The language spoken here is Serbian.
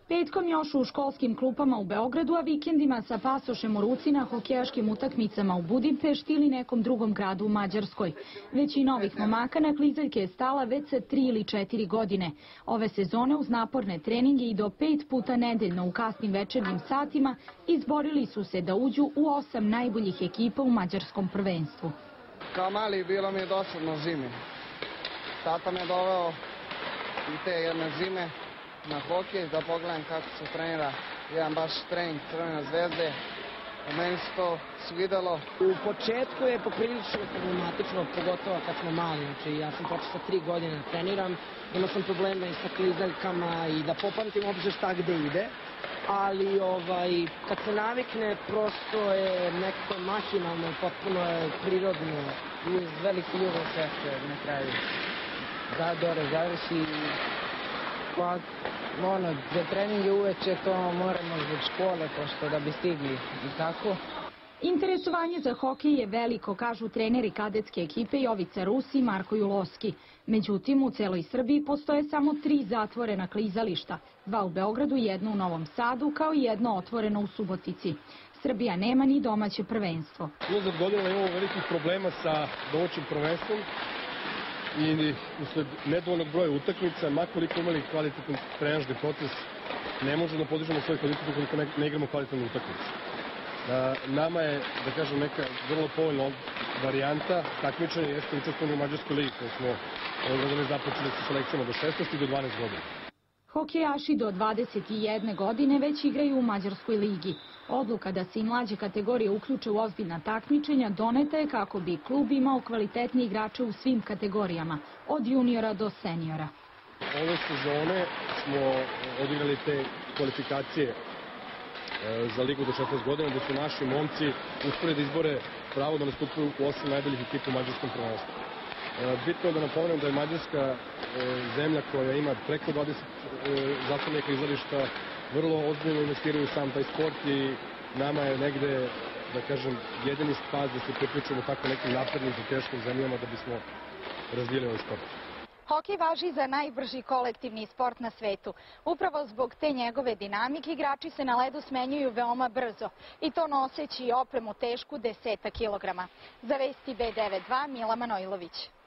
Petkom još u školskim klupama u Beogradu, a vikendima sa pasošem u ruci na hokejaškim utakmicama u Budimpešti ili nekom drugom gradu u Mađarskoj. Većina ovih momaka na klizaljke je stala već sa 3 ili 4 godine. Ove sezone uz naporne treninge i do 5 puta nedeljno u kasnim večernjim satima izborili su se da uđu u 8 najboljih ekipa u mađarskom prvenstvu. Kao mali bilo mi je dosadno zimi. Tata me doveo i te jedne zime na hokej, da pogledam kako se trenira jedan baš trening Crvene zvezde. Meni se to svidelo. U početku je poprilično problematično, pogotovo kad smo mali. Znači, ja sam počeo sa 3 godine da treniram, imao sam probleme i sa klizaljkama i da popamtim uopšte šta gde ide. Ali kad se navikne, prosto je nekako mašinalno, potpuno je prirodno. Uz veliki ljubav srce na kraju. Da, dore, završi. Pa, za treninge uveče to moramo zbog škole, pošto da bi stigli i tako. Interesovanje za hokej je veliko, kažu treneri kadetske ekipe Jovica Rus i Marko Julovski. Međutim, u celoj Srbiji postoje samo 3 zatvorena klizališta, 2 u Beogradu, 1 u Novom Sadu, kao i 1 otvoreno u Subotici. Srbija nema ni domaće prvenstvo. Unazad godina imamo velikih problema sa domaćim prvenstvom i usled nedovoljnog broja utakmica, makoliko imali kvalitetan trenažni proces, ne možemo da podižemo svoj kvalitet ukoliko ne igramo kvalitetnu utakmicu. Nama je, da kažem, neka vrlo povoljna varijanta takmičenja jeste učestvovanje u Mađarskoj ligi, koju smo ove godine započeli sa selekcijama do 16 i do 12 godina. Hokejaši do 21 godine već igraju u Mađarskoj ligi. Odluka da se i mlađe kategorije uključe u ozbiljna takmičenja doneta je kako bi klub imao kvalitetne igrače u svim kategorijama, od juniora do seniora. Ove sezone smo odigrali te kvalifikacije za ligu do 16 godina, gde su naši momci uspeli da izbore pravo da nastupaju u 8 najboljih ekipa u mađarskom prvenstvu. Bitno je da napomenem da je Mađarska zemlja koja ima preko 20 zatvorenih klizališta, vrlo ozbiljno investiraju sam taj sport i nama je negde, da kažem, jedini spas da se priključimo tako nekim naprednim hokejaškim zemljama da bismo razvijeli ovaj sport. Hokej važi za najbrži kolektivni sport na svetu. Upravo zbog te njegove dinamike igrači se na ledu smenjuju veoma brzo i to noseći opremu tešku 10 kilograma. Za vesti B92 Mila Manojlović.